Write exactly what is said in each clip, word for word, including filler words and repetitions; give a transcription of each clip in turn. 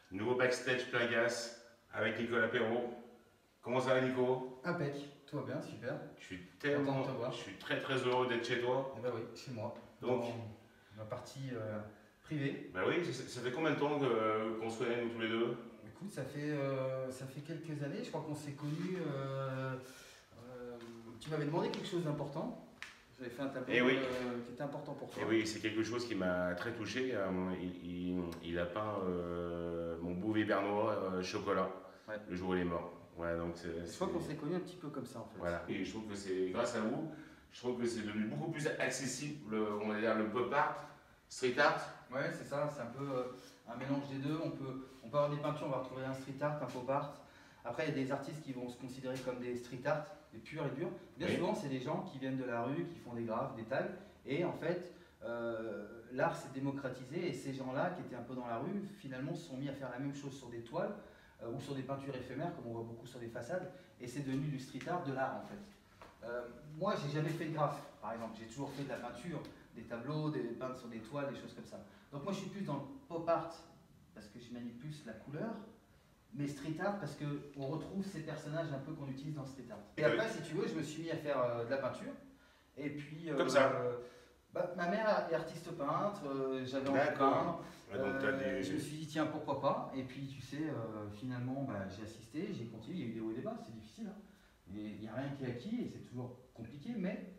Nouveau backstage Plagas avec Nicolas Perrault. Comment ça va, Nico? Impec, tout va bien, super. Je suis tellement, Content de te voir. je suis très très heureux d'être chez toi. Eh ben oui, chez moi. Donc, dans ma partie euh, privée. bah oui, ça, ça fait combien de temps que- qu'on se connaît nous tous les deux? Écoute, ça fait, euh, ça fait quelques années, je crois qu'on s'est connus. Euh, euh, tu m'avais demandé quelque chose d'important. J'avais fait un tableau Eh oui. euh, qui était important pour toi. Et oui, c'est quelque chose qui m'a très touché. Euh, Il, il- il a peint euh, mon bouvier bernois euh, chocolat Ouais. le jour où il est mort. Ouais, donc c'est. Je crois qu'on s'est connus un petit peu comme ça en fait. Voilà. Et je trouve que c'est grâce à vous, je trouve que c'est devenu beaucoup plus accessible, le, on va dire le pop art, street art. Ouais, c'est ça, c'est un peu euh, un mélange des deux. On peut, on peut avoir des peintures, on va retrouver un street art, un pop art. Après, il y a des artistes qui vont se considérer comme des street art, des purs et durs. Bien Oui. souvent, c'est des gens qui viennent de la rue, qui font des graphes, des tags. Et en fait, euh, l'art s'est démocratisé et ces gens-là, qui étaient un peu dans la rue, finalement se sont mis à faire la même chose sur des toiles euh, ou sur des peintures éphémères, comme on voit beaucoup sur des façades. Et c'est devenu du street art, de l'art en fait. Euh, moi, j'ai jamais fait de graphe, par exemple. J'ai toujours fait de la peinture, des tableaux, des peintres sur des toiles, des choses comme ça. Donc moi, je suis plus dans le pop art parce que je manie plus la couleur, mais street art parce qu'on retrouve ces personnages un peu qu'on utilise dans le street art. Et après, si tu veux, je me suis mis à faire euh, de la peinture. Et puis, euh, Comme ça. euh, bah, ma mère est artiste peintre, euh, j'avais envie de D'accord. peindre. Ouais, donc t'as Euh, des- Je me suis dit, tiens, pourquoi pas. Et puis, tu sais, euh, finalement, bah, j'ai assisté, j'ai continué. Il y a eu des hauts et des bas, c'est difficile. Hein. Et il n'y a rien qui est acquis et c'est toujours compliqué, mais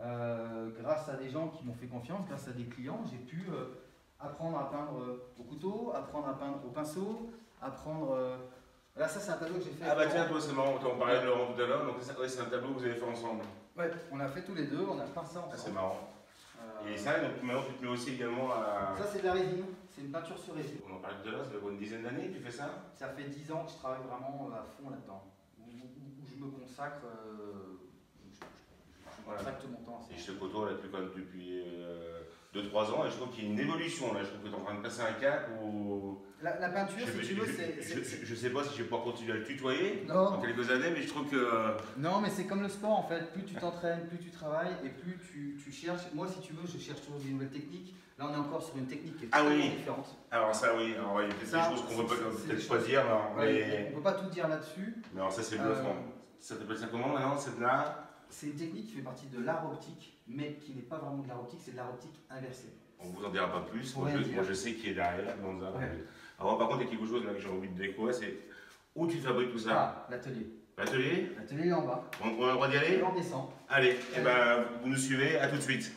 euh, grâce à des gens qui m'ont fait confiance, grâce à des clients, j'ai pu euh, apprendre à peindre euh, au couteau, apprendre à peindre au pinceau, apprendre. Euh... Là, ça, c'est un tableau que j'ai fait. Ah bah avec tiens, Laurent. toi c'est marrant, on parlait de Laurent tout à l'heure, donc c'est ouais, c'est un tableau que vous avez fait ensemble. Ouais, on a fait tous les deux, on a peint ça ensemble. Ah, c'est marrant. Euh, Et ça, donc maintenant tu te mets aussi également à. Ça, c'est de la résine, c'est une peinture sur résine. On en parlait tout à l'heure, ça fait quoi, une dizaine d'années que tu fais ça? Ça fait dix ans que je travaille vraiment à fond là-dedans, où, où- où je me consacre, euh, je, je- je Voilà. consacre tout mon temps à Et ça. je te côtoie là depuis, quand même depuis deux trois ans et je trouve qu'il y a une évolution là, je trouve que tu es en train de passer un cap où. La, la peinture, Je, si je, tu veux, je- c'est... je- c'est- je- je sais pas si je vais pouvoir continuer à le tutoyer Non. dans quelques années, mais je trouve que. Non, mais c'est comme le sport en fait. Plus tu t'entraînes, plus tu travailles et plus tu, tu cherches. Moi, si tu veux, je cherche toujours des nouvelles techniques. Là, on est encore sur une technique qui est Ah totalement oui. différente. Alors, ça, oui, alors, il y a peut-être Ça, des choses qu'on ne c'est- peut c'est- peut-être c'est- pas dire, alors, Ouais, mais. on ne peut pas tout dire là-dessus. Mais alors, ça, c'est Euh, bluffant. Ça t'appelle ça comment maintenant? C'est de l'art? C'est une technique qui fait partie de l'art optique, mais qui n'est pas vraiment de l'art optique, c'est de l'art optique inversée. On vous en dira pas plus. Faut Moi, rien je, dire. moi, je sais qui est derrière. Dans un... Ouais. Alors, par contre, il y a quelque chose là, que j'ai envie de découvrir, c'est où tu fabriques tout ça? Ah, l'atelier. L'atelier? L'atelier est en bas. on, on a le droit d'y Et aller? on descend. Allez, et ben, vous nous suivez, à tout de suite.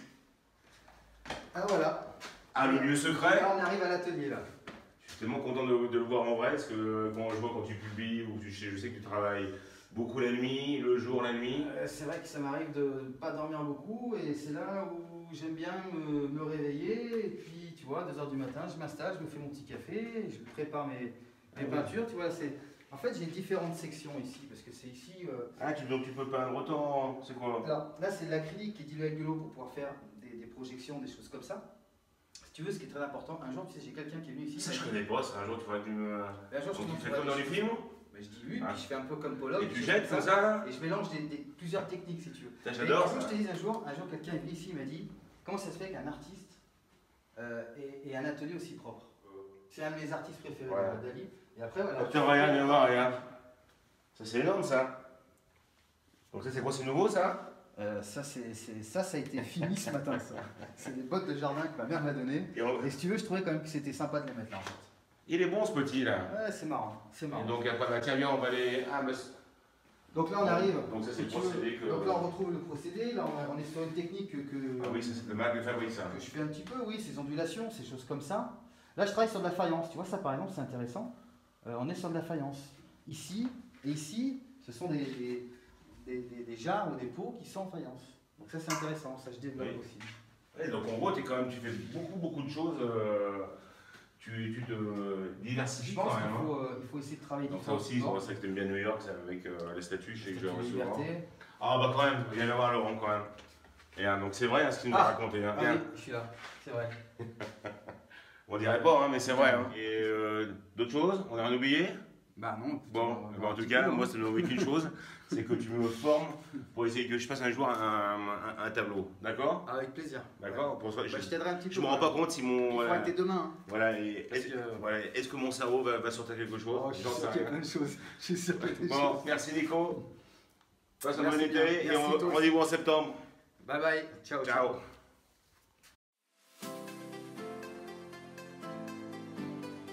Ah voilà. Ah, le lieu secret? Là, on arrive à l'atelier là. Je suis tellement content de, de le voir en vrai, parce que quand je vois quand tu publies, ou tu, je sais que tu travailles beaucoup la nuit, le jour, la nuit. Euh, c'est vrai que ça m'arrive de ne pas dormir beaucoup et c'est là où j'aime bien me, me réveiller. Et puis, tu vois, deux heures du matin, je m'installe, je me fais mon petit café, je prépare mes, mes Ah oui. peintures. Tu vois, c'est... En fait, j'ai différentes sections ici parce que c'est ici. euh, Ah, tu, donc tu peux peindre autant, c'est quoi? Alors là, c'est de l'acrylique qui est dilué avec de l'eau pour pouvoir faire des, des projections, des choses comme ça. Si tu veux, ce qui est très important, un jour, tu sais, j'ai quelqu'un qui est venu ici. Ça, il je m'a dit- connais pas, ça, un jour tu vas que tu me. Un jour, je Donc te tu fais montrerai comme dans des les choses. films? Mais je dis oui, Ah. puis je fais un peu comme Pollock. Et des tu choses jettes comme comme ça là? Et je mélange des, des- plusieurs techniques si tu veux. Putain, Mais j'adore il faut que ça. je te dise un jour, un jour quelqu'un est venu ici, il m'a dit comment ça se fait qu'un artiste euh, ait, ait un atelier aussi propre. C'est un de mes artistes préférés, Ouais. euh, Dali. Et après voilà. Tiens, regarde, viens voir, regarde. Ça, c'est énorme ça. Donc, ça, c'est quoi, c'est nouveau ça? Euh, ça, c'est, c'est- ça, ça a été fini ce matin. Ça. C'est des bottes de jardin que ma mère m'a données. Et on- Et si tu veux, je trouvais quand même que c'était sympa de les mettre là en fait. Il est bon ce petit là. Ouais, c'est marrant, c'est marrant. Et donc, après, bah, tiens, viens, on va aller. Ah, bah, c'est- Donc là, on arrive. Donc, ça, c'est si le tu veux. procédé que. Donc là, on retrouve le procédé. Là, on, on est sur une technique que, que- Ah oui, ça, c'est le mal de fabrique ça. que je fais un petit peu, oui, ces ondulations, ces choses comme ça. Là, je travaille sur de la faïence. Tu vois, ça, par exemple, c'est intéressant. Euh, on est sur de la faïence. Ici et ici, ce sont des, des, des, des- des jarres ou des pots qui sont en faïence. Donc ça, c'est intéressant. Ça, je développe Oui. aussi. Ouais, donc, en gros, es quand même, tu fais beaucoup, beaucoup de choses. euh, tu, tu te Je diversifies pense quand qu'il même. hein. faut, euh, il faut essayer de travailler Donc, ça différents aussi, c'est supports. pour ça que tu aimes bien New York, c'est avec euh, les statues, je sais que je vais Statue de recevoir. liberté. Ah, bah, quand même, viens voir Laurent quand même. Et hein, donc, c'est vrai hein, ce qu'il nous a Ah. raconté. Hein. Ah Viens. oui, je suis là. C'est vrai. On dirait pas, hein, mais c'est vrai. Hein. Et euh, d'autres choses? On a rien oublié? Bah non. écoute, Bon, on va bah, voir en un tout petit cas, peu, moi, hein. ça me envie qu'une chose, c'est que tu me formes pour essayer que je fasse un jour un, un- un tableau. D'accord? Avec plaisir. D'accord? Ouais. Pour ça, Bah, je, je t'aiderai un petit peu. je me rends pas compte si mon. Il faut Voilà, avec tes deux mains. hein. voilà, et Parce est-ce que- voilà, est-ce que mon cerveau va, va sortir quelque chose? Oh, je suis J'en sûr sais qu'il y a rien. plein de choses. Je suis sûr qu'il y a des Bon, choses. merci Nico. Passe un bon Merci été bien. et Merci, on toi aussi. rendez-vous en septembre. Bye bye. Ciao. Ciao.